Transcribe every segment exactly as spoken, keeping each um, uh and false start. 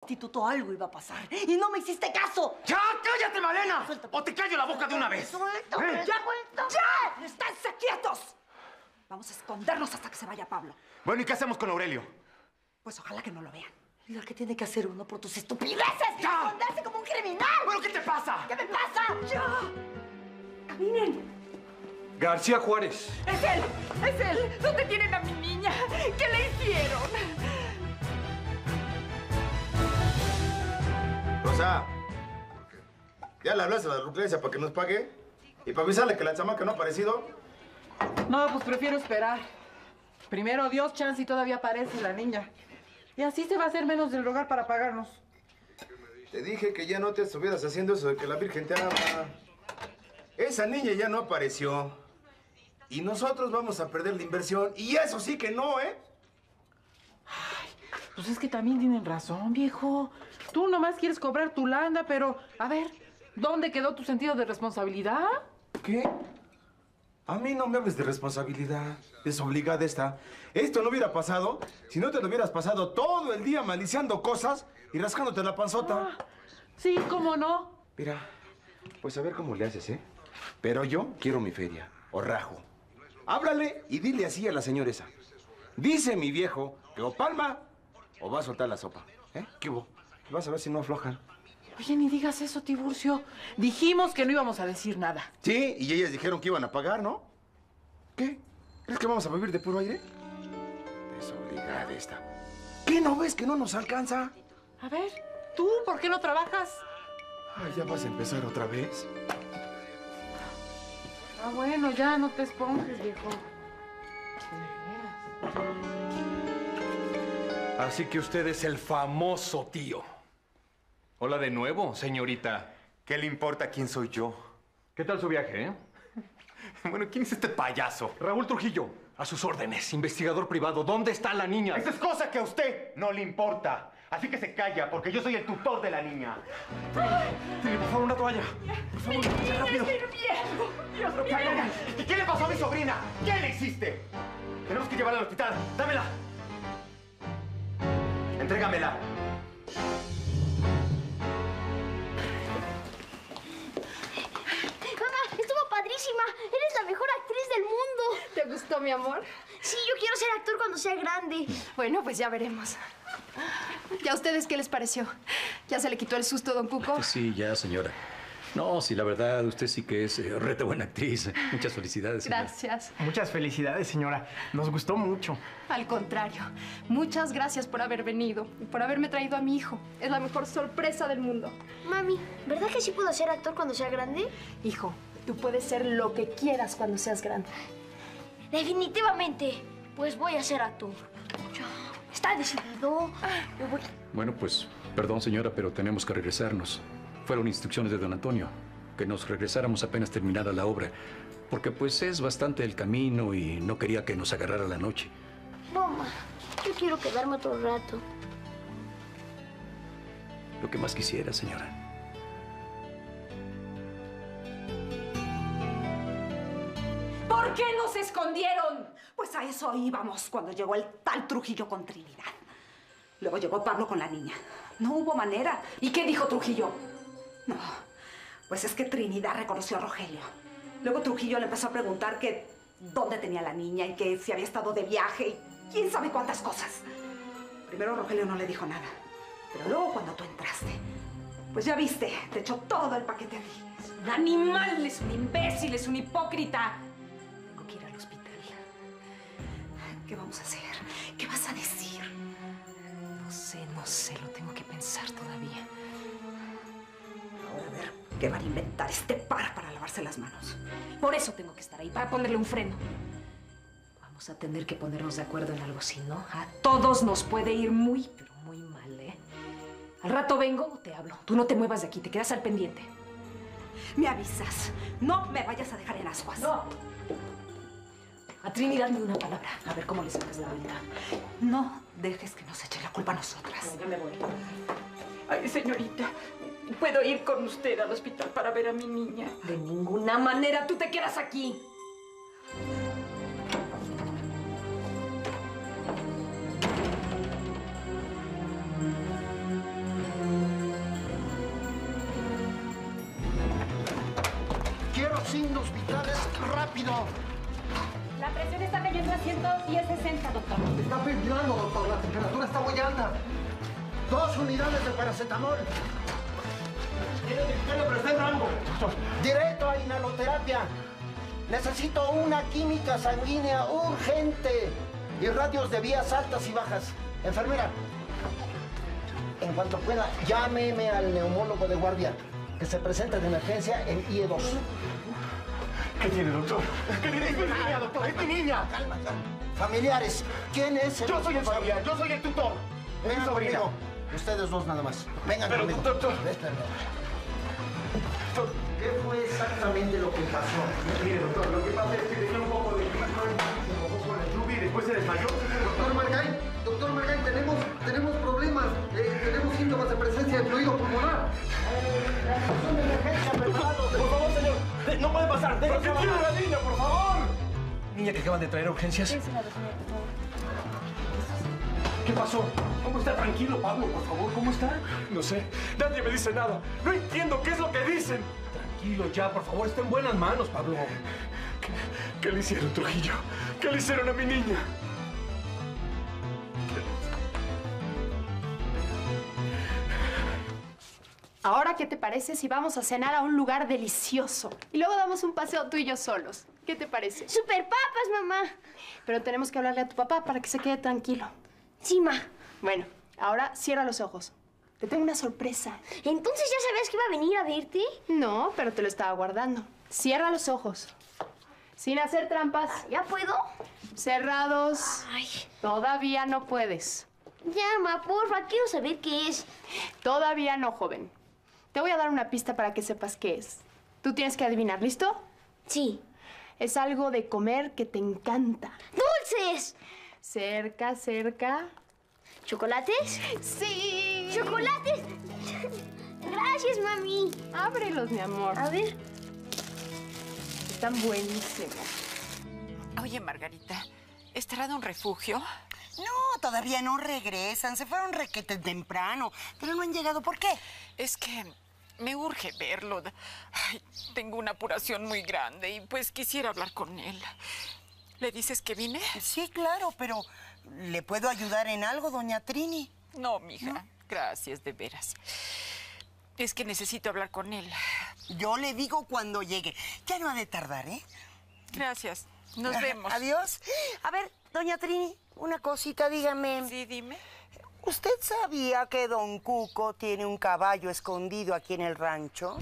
instituto algo iba a pasar y no me hiciste caso. ¡Ya, cállate, Malena! Suéltame. ¡O te callo la boca de una vez! ¡Suéltame! ¿Eh? ¡Ya, suéltame! ¡Ya! ¡Estándse quietos! Vamos a escondernos hasta que se vaya Pablo. Bueno, ¿y qué hacemos con Aurelio? Pues ojalá que no lo vean. Y lo que tiene que hacer uno por tus estupideces. ¡Ya! ¡Esconderse como un criminal! ¿Bueno, qué te pasa? ¿Qué me pasa? ¡Ya! ¡Caminen! García Juárez. ¡Es él! ¡Es él! ¿Dónde tienen a mi niña? ¿Qué le hicieron? Rosa, ¿ya le hablaste a la Lucrecia para que nos pague? ¿Y para avisarle que la chamaca no ha aparecido? No, pues prefiero esperar. Primero Dios, chance y todavía aparece la niña. Y así se va a hacer menos del rogar para pagarnos. Te dije que ya no te estuvieras haciendo eso de que la Virgen te ama. Esa niña ya no apareció. Y nosotros vamos a perder la inversión. Y eso sí que no, ¿eh? Ay, pues es que también tienen razón, viejo. Tú nomás quieres cobrar tu lana, pero... A ver, ¿dónde quedó tu sentido de responsabilidad? ¿Qué? A mí no me hables de responsabilidad. Desobligada esta. Esto no hubiera pasado si no te lo hubieras pasado todo el día maliciando cosas y rascándote la panzota. Ah, sí, ¿cómo no? Mira, pues a ver cómo le haces, ¿eh? Pero yo quiero mi feria, o rajo. Háblale y dile así a la señora esa. Dice mi viejo que o palma o va a soltar la sopa. ¿Eh? ¿Qué hubo? Vas a ver si no aflojan. Oye, ni digas eso, Tiburcio. Dijimos que no íbamos a decir nada. Sí, y ellas dijeron que iban a pagar, ¿no? ¿Qué? ¿Crees que vamos a vivir de puro aire? Desobligada esta. ¿Qué no ves que no nos alcanza? A ver, ¿tú por qué no trabajas? Ay, ¿ya vas a empezar otra vez? Ah, bueno, ya, no te esponjes, viejo. Así que usted es el famoso tío. Hola de nuevo, señorita. ¿Qué le importa quién soy yo? ¿Qué tal su viaje, eh? Bueno, ¿quién es este payaso? Raúl Trujillo, a sus órdenes, investigador privado. ¿Dónde está la niña? Esa es cosa que a usted no le importa. Así que se calla, porque yo soy el tutor de la niña. Tiene, por favor, una toalla. Por favor, una toalla, rápido. Dios mío. ¿Y qué le pasó a mi sobrina? ¿Qué le hiciste? Tenemos que llevarla al hospital. ¡Dámela! Entrégamela. Mamá, estuvo padrísima. Eres la mejor actriz del mundo. ¿Te gustó, mi amor? Sí, yo quiero ser actor cuando sea grande. Bueno, pues ya veremos. ¿Y a ustedes qué les pareció? ¿Ya se le quitó el susto, don Cuco? Sí, ya, señora. No, sí, la verdad, usted sí que es eh, rete buena actriz. Muchas felicidades, señora. Gracias. Muchas felicidades, señora. Nos gustó mucho. Al contrario, muchas gracias por haber venido y por haberme traído a mi hijo. Es la mejor sorpresa del mundo. Mami, ¿verdad que sí puedo ser actor cuando sea grande? Hijo, tú puedes ser lo que quieras cuando seas grande. Definitivamente. Pues voy a ser actor. ¿Está decidido? Yo voy. Bueno, pues, perdón, señora, pero tenemos que regresarnos. Fueron instrucciones de don Antonio, que nos regresáramos apenas terminada la obra, porque pues es bastante el camino y no quería que nos agarrara la noche. Mamá, yo quiero quedarme otro rato. Lo que más quisiera, señora. ¿Por qué nos escondieron? Pues a eso íbamos cuando llegó el tal Trujillo con Trinidad. Luego llegó Pablo con la niña. No hubo manera. ¿Y qué dijo Trujillo? No, pues es que Trinidad reconoció a Rogelio. Luego Trujillo le empezó a preguntar que dónde tenía la niña y que si había estado de viaje y quién sabe cuántas cosas. Primero Rogelio no le dijo nada, pero luego cuando tú entraste, pues ya viste, te echó todo el paquete a ti. Es un animal, es un imbécil, es un hipócrita. Tengo que ir al hospital. ¿Qué vamos a hacer? ¿Qué vas a decir? No sé, no sé, lo tengo que pensar todavía. Ahora a ver qué van a inventar este par para lavarse las manos. Por eso tengo que estar ahí, para ponerle un freno. Vamos a tener que ponernos de acuerdo en algo, si no, a todos nos puede ir muy, pero muy mal, ¿eh? Al rato vengo o te hablo. Tú no te muevas de aquí, te quedas al pendiente. Me avisas. No me vayas a dejar en ascuas. No. A Trinidad ni una palabra. A ver cómo le sacas la vuelta. No dejes que nos eche la culpa a nosotras. No, ya me voy. Ay, señorita, ¿puedo ir con usted al hospital para ver a mi niña? De ninguna manera tú te quedas aquí. signos vitales, rápido. La presión está cayendo a ciento diez sesenta, doctor. Está filtrando, doctor. La temperatura está muy alta. Dos unidades de paracetamol. Tiene difteria, pero está en rango. Directo a inhaloterapia. Necesito una química sanguínea urgente y radios de vías altas y bajas. Enfermera, en cuanto pueda, llámeme al neumólogo de guardia que se presenta de emergencia en I E dos. ¿Qué tiene, doctor? ¿Qué tiene? Es mi niña, doctor. Es mi niña. Calma, calma. Familiares, ¿quién es el Yo soy el familiar? familiar. Yo soy el tutor. Es mi Vengan sobrina. conmigo. Ustedes dos nada más. Vengan Pero, conmigo. doctor. Espérenme. ¿Qué fue exactamente lo que pasó? Mire, doctor, lo que pasa es que tenía un poco de clima, se mojó con la lluvia y después se desmayó. Doctor Margay, doctor Margay, tenemos, tenemos problemas. Eh, tenemos síntomas de presencia de fluido pulmonar. Por favor, señor. Eh, No puede pasar. Déjame que tiene la niña, por favor. Niña que acaban de traer a urgencias. ¿Qué pasó? ¿Cómo está? Tranquilo, Pablo, por favor. ¿Cómo está? No sé. Nadie me dice nada. No entiendo qué es lo que dicen. Tranquilo ya, por favor. Está en buenas manos, Pablo. ¿Qué, qué le hicieron, Trujillo? ¿Qué le hicieron a mi niña? Ahora, ¿qué te parece si vamos a cenar a un lugar delicioso? Y luego damos un paseo tú y yo solos. ¿Qué te parece? ¡Super papas, mamá! Pero tenemos que hablarle a tu papá para que se quede tranquilo. Sí, ma. Bueno, ahora cierra los ojos. Te tengo una sorpresa. ¿Entonces ya sabías que iba a venir a verte? No, pero te lo estaba guardando. Cierra los ojos. Sin hacer trampas. ¿Ya puedo? Cerrados. Ay. Todavía no puedes. Ya, ma, porfa, quiero saber qué es. Todavía no, joven. Te voy a dar una pista para que sepas qué es. Tú tienes que adivinar, ¿listo? Sí. Es algo de comer que te encanta. ¡Dulces! Cerca, cerca. ¿Chocolates? ¡Sí! ¡Chocolates! Gracias, mami. Ábrelos, mi amor. A ver. Están buenísimos. Oye, Margarita, ¿estará de un refugio? No, todavía no regresan. Se fueron requete temprano, pero no han llegado. ¿Por qué? Es que me urge verlo. Ay, tengo una apuración muy grande y pues quisiera hablar con él. ¿Le dices que vine? Sí, claro, pero ¿le puedo ayudar en algo, doña Trini? No, mija. ¿No? Gracias, de veras. Es que necesito hablar con él. Yo le digo cuando llegue. Ya no ha de tardar, ¿eh? Gracias. Nos vemos. Adiós. A ver, doña Trini, una cosita, dígame. Sí, dime. ¿Usted sabía que don Cuco tiene un caballo escondido aquí en el rancho?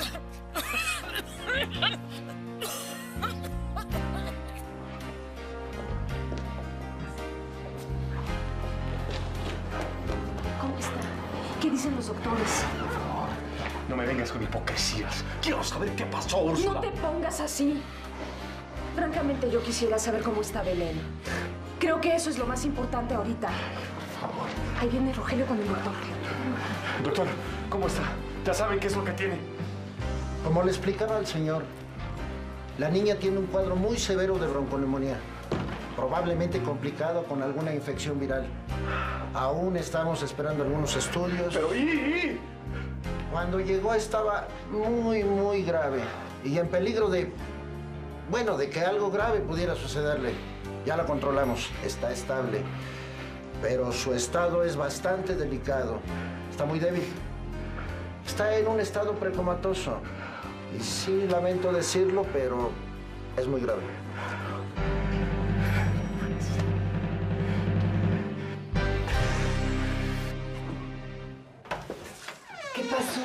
¿Cómo está? ¿Qué dicen los doctores? Por favor, no me vengas con hipocresías. Quiero saber qué pasó, Úrsula. No te pongas así. Francamente, yo quisiera saber cómo está Belén. Creo que eso es lo más importante ahorita. Por favor. Ahí viene Rogelio con el doctor. Doctor, ¿cómo está? ¿Ya saben qué es lo que tiene? Como le explicaba al señor, la niña tiene un cuadro muy severo de bronconeumonía. Probablemente complicado con alguna infección viral. Aún estamos esperando algunos estudios. Pero ¿y? y? Cuando llegó estaba muy, muy grave. Y en peligro de... Bueno, de que algo grave pudiera sucederle. Ya la controlamos, está estable. Pero su estado es bastante delicado. Está muy débil. Está en un estado precomatoso. Y sí, lamento decirlo, pero es muy grave. ¿Qué pasó?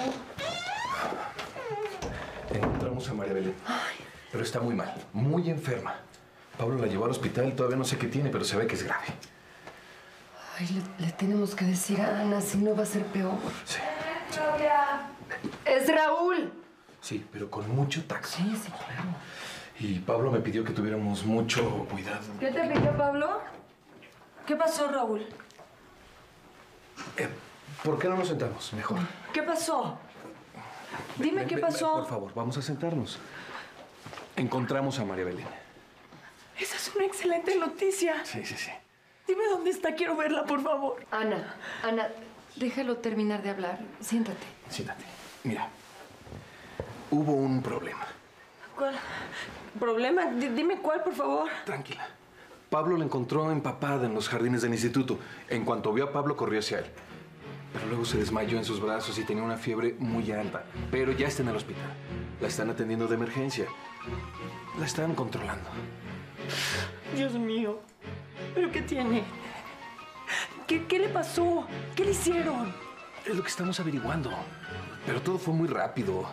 Encontramos a María Belén. Ay. Pero está muy mal, muy enferma. Pablo la llevó al hospital, todavía no sé qué tiene, pero se ve que es grave. Ay, le, le tenemos que decir a Ana, si no va a ser peor. Sí. Claudia. Es Raúl. Sí, pero con mucho tacto. Sí, sí, claro. Y Pablo me pidió que tuviéramos mucho cuidado. ¿Qué te pidió Pablo? ¿Qué pasó, Raúl? Eh, ¿Por qué no nos sentamos? Mejor. ¿Qué pasó? Dime ven, qué ven, pasó. Por favor, vamos a sentarnos. Encontramos a María Belén. Esa es una excelente noticia. Sí, sí, sí. Dime dónde está, quiero verla, por favor. Ana, Ana, déjalo terminar de hablar. Siéntate. Siéntate. Mira, hubo un problema. ¿Cuál problema? D- dime cuál, por favor. Tranquila. Pablo la encontró empapada en los jardines del instituto. En cuanto vio a Pablo, corrió hacia él. Pero luego se desmayó en sus brazos y tenía una fiebre muy alta. Pero ya está en el hospital. La están atendiendo de emergencia. La están controlando. Dios mío. ¿Pero qué tiene? ¿Qué, qué le pasó? ¿Qué le hicieron? Es lo que estamos averiguando. Pero todo fue muy rápido.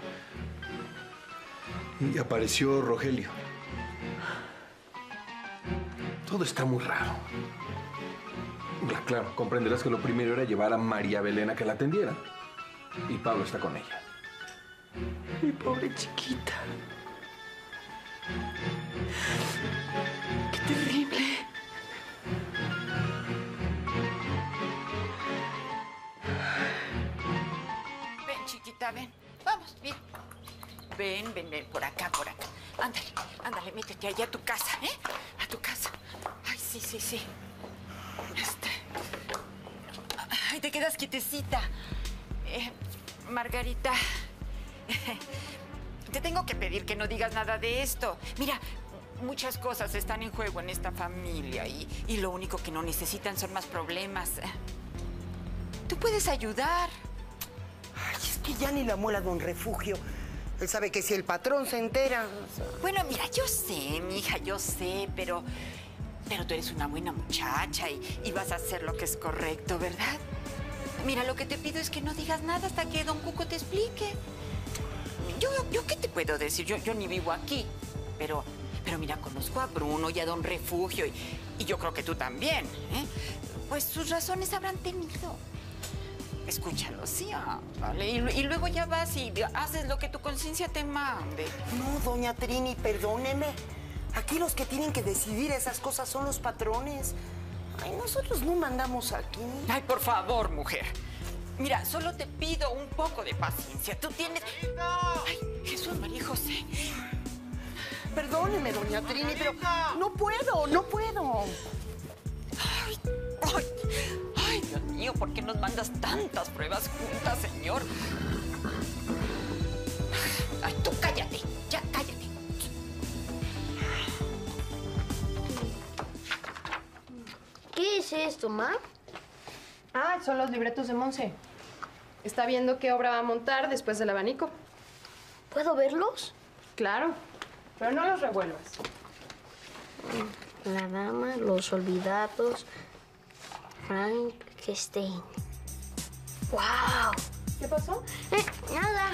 Y apareció Rogelio. Todo está muy raro. Claro, comprenderás que lo primero era llevar a María Belén a que la atendiera. Y Pablo está con ella. Mi pobre chiquita. Qué terrible. Ven, chiquita, ven. Vamos, bien. Ven, ven, ven, por acá, por acá. Ándale, ándale, métete allá a tu casa, ¿eh? A tu casa. Ay, sí, sí, sí. Este... Ay, te quedas quietecita. Eh, Margarita, te tengo que pedir que no digas nada de esto. Mira, muchas cosas están en juego en esta familia y, y lo único que no necesitan son más problemas. Tú puedes ayudar. Ay, es que ya ni la muela don Refugio. Él sabe que si el patrón se entera... O sea... Bueno, mira, yo sé, mija, yo sé, pero... Pero tú eres una buena muchacha y, y vas a hacer lo que es correcto, ¿verdad? Mira, lo que te pido es que no digas nada hasta que don Cuco te explique. Yo, yo ¿qué te puedo decir? Yo, yo ni vivo aquí, pero... Pero mira, conozco a Bruno y a don Refugio y, y yo creo que tú también, ¿eh? Pues sus razones habrán tenido. Escúchalo, sí, ah, vale. Y, y luego ya vas y haces lo que tu conciencia te mande. No, doña Trini, perdóneme. Aquí los que tienen que decidir esas cosas son los patrones. Ay, nosotros no mandamos aquí. Ay, por favor, mujer. Mira, solo te pido un poco de paciencia. Tú tienes... Ay, Jesús, María José. Perdóneme, doña Trini, pero no puedo, no puedo. Ay, ay, ay, Dios mío, ¿por qué nos mandas tantas pruebas juntas, señor? Ay, tú cállate, ya cállate. ¿Qué es esto, ma? Ah, son los libretos de Monse. Está viendo qué obra va a montar después del abanico. ¿Puedo verlos? Claro, pero no los revuelvas. La dama, los olvidados, Frankenstein. ¡Wow! ¿Qué pasó? Eh, nada.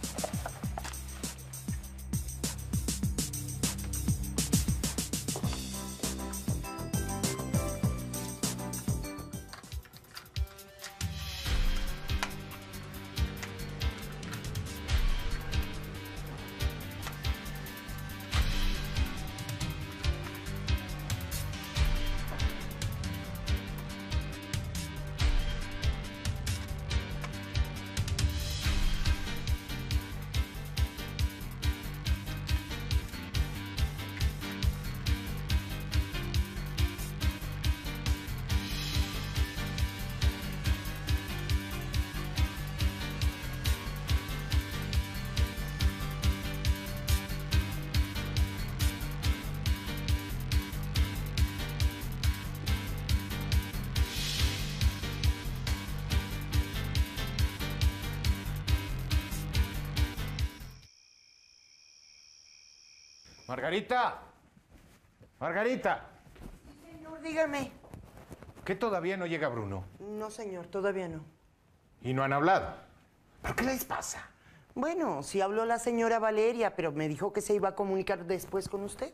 Margarita. Margarita. Señor, dígame. ¿Qué todavía no llega Bruno? No, señor, todavía no. ¿Y no han hablado? ¿Pero qué les pasa? Bueno, sí habló la señora Valeria, pero me dijo que se iba a comunicar después con usted.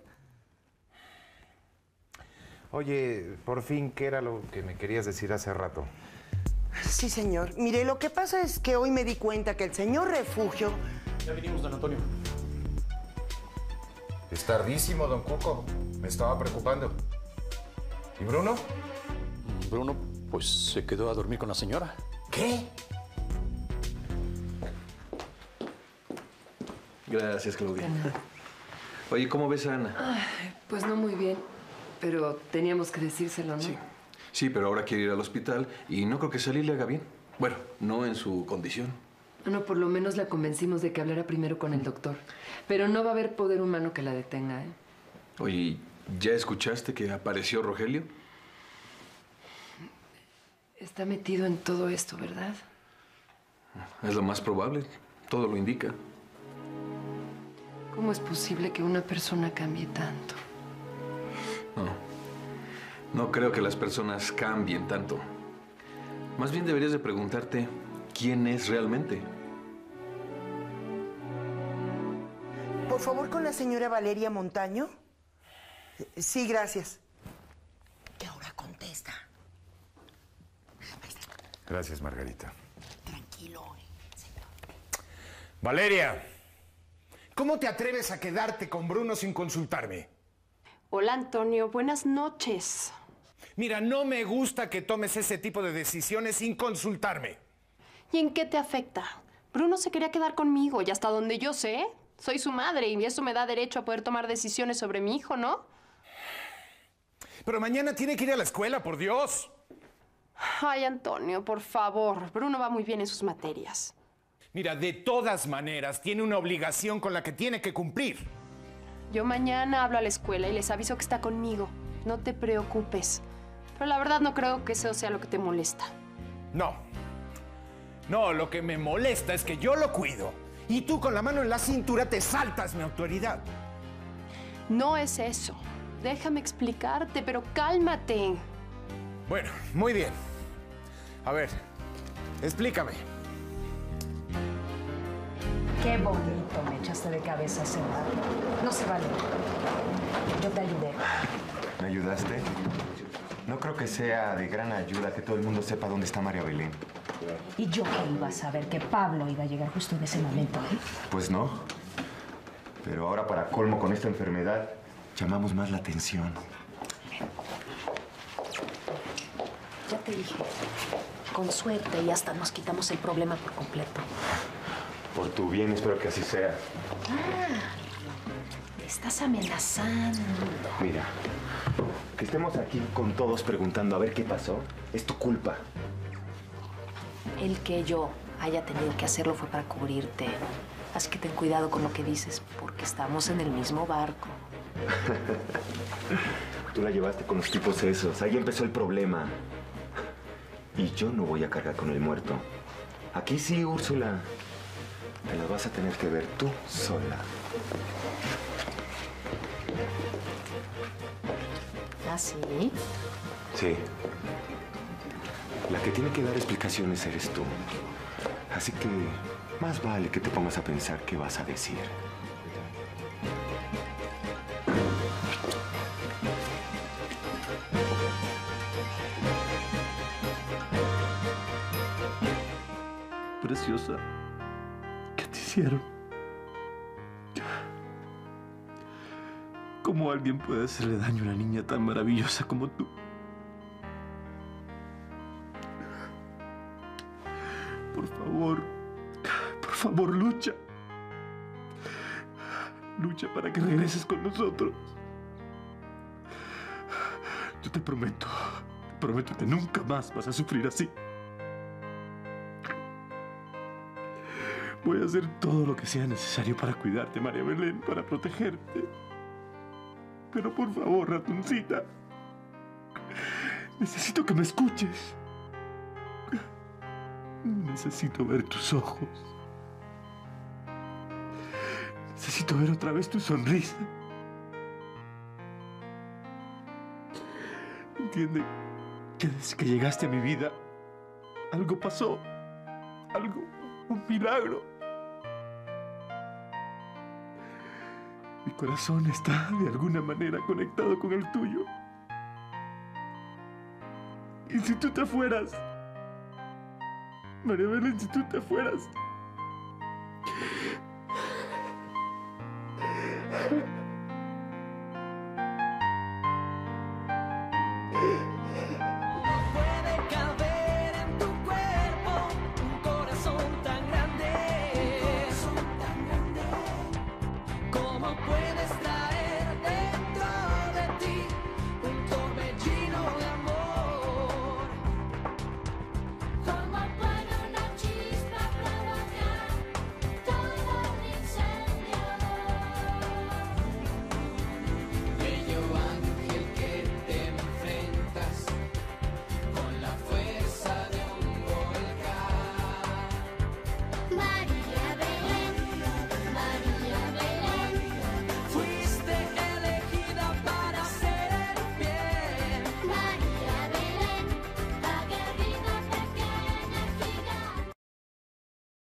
Oye, por fin, ¿qué era lo que me querías decir hace rato? Sí, señor. Mire, lo que pasa es que hoy me di cuenta que el señor Refugio... Ya vinimos, don Antonio. Es tardísimo, don Cuco. Me estaba preocupando. ¿Y Bruno? Bruno, pues se quedó a dormir con la señora. ¿Qué? Gracias, Claudia. Oye, ¿cómo ves a Ana? Ay, pues no muy bien, pero teníamos que decírselo, ¿no? Sí. Sí, pero ahora quiere ir al hospital y no creo que salir le haga bien. Bueno, no en su condición. No, por lo menos la convencimos de que hablara primero con el doctor. Pero no va a haber poder humano que la detenga, ¿eh? Oye, ¿ya escuchaste que apareció Rogelio? Está metido en todo esto, ¿verdad? Es lo más probable. Todo lo indica. ¿Cómo es posible que una persona cambie tanto? No. No creo que las personas cambien tanto. Más bien deberías de preguntarte quién es realmente. Por favor, con la señora Valeria Montaño. Sí, gracias. ¿Qué ahora contesta? Gracias, Margarita. Tranquilo, señor. Valeria, ¿cómo te atreves a quedarte con Bruno sin consultarme? Hola, Antonio. Buenas noches. Mira, no me gusta que tomes ese tipo de decisiones sin consultarme. ¿Y en qué te afecta? Bruno se quería quedar conmigo y hasta donde yo sé, soy su madre y eso me da derecho a poder tomar decisiones sobre mi hijo, ¿no? Pero mañana tiene que ir a la escuela, por Dios. Ay, Antonio, por favor. Bruno va muy bien en sus materias. Mira, de todas maneras, tiene una obligación con la que tiene que cumplir. Yo mañana hablo a la escuela y les aviso que está conmigo. No te preocupes. Pero la verdad no creo que eso sea lo que te molesta. No. No, lo que me molesta es que yo lo cuido y tú con la mano en la cintura te saltas mi autoridad. No es eso. Déjame explicarte, pero cálmate. Bueno, muy bien. A ver, explícame. Qué bonito me echaste de cabeza hace rato. No se vale. Yo te ayudé. ¿Me ayudaste? No creo que sea de gran ayuda que todo el mundo sepa dónde está María Belén. ¿Y yo qué iba a saber? Que Pablo iba a llegar justo en ese momento, ¿eh? Pues no. Pero ahora, para colmo con esta enfermedad, llamamos más la atención. Ya te dije. Con suerte y hasta nos quitamos el problema por completo. Por tu bien, espero que así sea. Ah, me estás amenazando. Mira, que estemos aquí con todos preguntando a ver qué pasó, es tu culpa. El que yo haya tenido que hacerlo fue para cubrirte. Así que ten cuidado con lo que dices, porque estamos en el mismo barco. Tú la llevaste con los tipos esos. Ahí empezó el problema. Y yo no voy a cargar con el muerto. Aquí sí, Úrsula. Te la vas a tener que ver tú sola. ¿Ah, sí? Sí. La que tiene que dar explicaciones eres tú. Así que más vale que te pongas a pensar qué vas a decir. Preciosa, ¿qué te hicieron? ¿Cómo alguien puede hacerle daño a una niña tan maravillosa como tú? Por favor, por favor, lucha. Lucha para que regreses con nosotros. Yo te prometo, te prometo que nunca más vas a sufrir así. Voy a hacer todo lo que sea necesario para cuidarte, María Belén, para protegerte. Pero por favor, ratoncita, necesito que me escuches. Necesito ver tus ojos. Necesito ver otra vez tu sonrisa. Entiende que desde que llegaste a mi vida, algo pasó. Algo, un milagro. Mi corazón está de alguna manera conectado con el tuyo. Y si tú te fueras, María Belén, si tú te fueras,